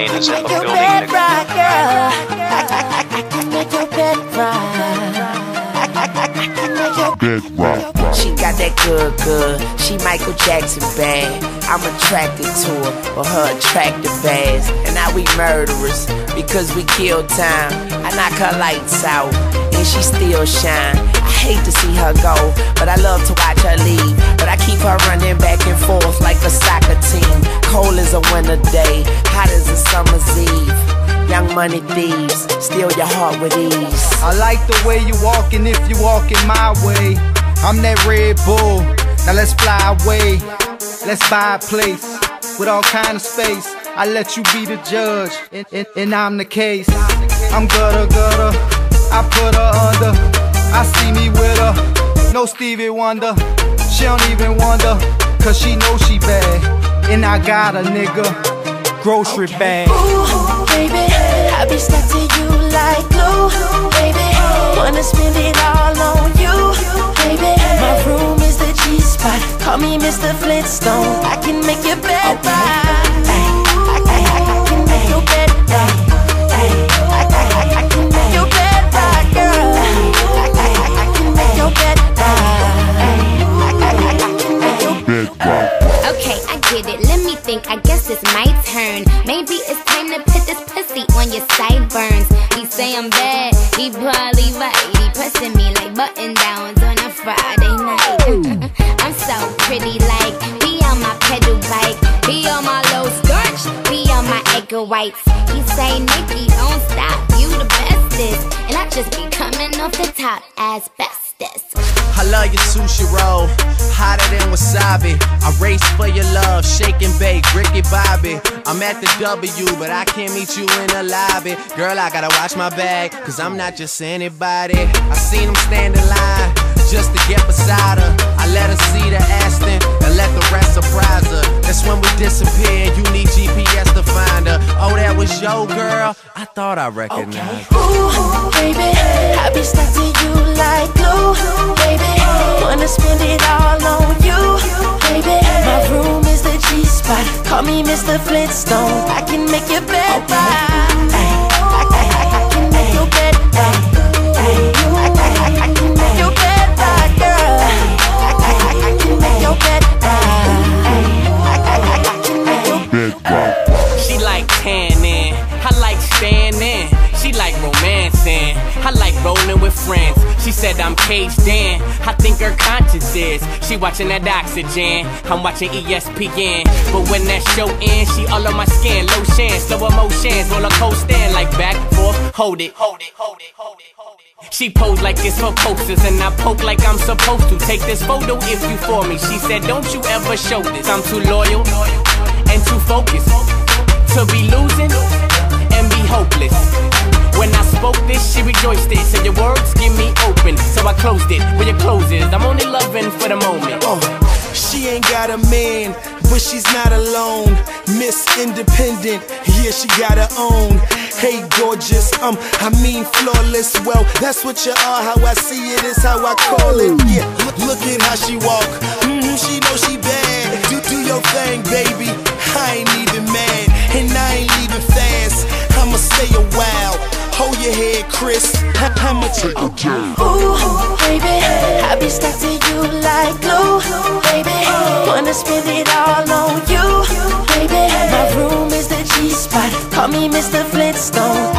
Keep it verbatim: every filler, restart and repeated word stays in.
pain is in the building, bed nigga. right, girl. I, I, I can make your bed right. I, I, I can make your bed right. She got that good, good. She Michael Jackson bad. I'm attracted to her for her attractive ass. And now we murderers because we kill time. I knock her lights out and she still shine. I hate to see her go, but I love to watch her leave. But I keep her running back and forth like a soccer team. Cold as a winter day, hot as a summer's eve. Young money thieves, steal your heart with ease. I like the way you walking if you walking my way. I'm that Red Bull, now let's fly away. Let's buy a place with all kind of space. I let you be the judge, and, and, and I'm the case. I'm gutter, gutter, I put her under. I see me with her, no Stevie Wonder. She don't even wonder, cause she know she bad. And I got a nigga, grocery bag. Ooh, baby, I be stuck to you like glue. Baby, wanna spend it all on you. Baby, my room is the G-spot. Call me Mister Flintstone. I can make your bed right. I, I, I can make your bed right. I, I, I can make your bed right, girl. I, I, I can make your bed right. I, I, I can make your bed right. Okay, I get it, let me think, I guess it's my turn. Maybe it's time to put this pussy on your sideburns. He say I'm bad, he probably right. He pressing me like button downs on a Friday night. I'm so pretty, like, be on my pedal bike, be on my low skirt, be on my egg whites. He say, Nikki, don't stop, you the bestest. And I just be coming off the top as bestest. I love your sushi roll, hotter than wasabi. I race for your love, shake and bake, Ricky Bobby. I'm at the W, but I can't meet you in the lobby. Girl, I gotta watch my bag, cause I'm not just anybody. I seen him stand in line, just to get beside her. I let her see the Aston, and let the rest surprise her. That's when we disappear, you need G P S to find her. Oh, that was your girl? I thought I recognized her. Ooh, baby, I be stuck to you like glue. Baby, wanna spend it all on you. Baby, my room is the G-spot. Call me Mister Flintstone. I can make your bed right. I, I, I can make your bed right. I, I, I can make your bed right, girl. I, I, I can make your bed right. I, I, I can make your bed right. She like tanning, I like standing. She like romancing, I like rolling with friends. She said I'm caged in, I think her conscience is. She watching that Oxygen, I'm watching E S P N. But when that show ends, she all on my skin. Lotion, slow emotions, roller coaster, like back, forth, hold it, hold it, hold it, hold it, hold it. She posed like it's for posters, and I poke like I'm supposed to. Take this photo if you for me. She said don't you ever show this. I'm too loyal and too focused to be losing and be hopeless. When I spoke this, she rejoiced it. Said your words give me open, so I closed it. Where your clothes is, I'm only loving for the moment. Oh, she ain't got a man, but she's not alone. Miss Independent, yeah, she got her own. Hey, gorgeous, um, I mean flawless. Well, that's what you are. How I see it is how I call it. Yeah, look, look at how she walk. Mm-hmm, she know she bad. Do do your thing, baby. I ain't even mad, and I ain't leaving fast. I'ma stay a while. Hold your head, Chris. I'ma take a turn. Ooh, baby, I be stuck to you like glue. Baby, wanna spend it all on you. Baby, my room is the G-spot. Call me Mister Flintstone.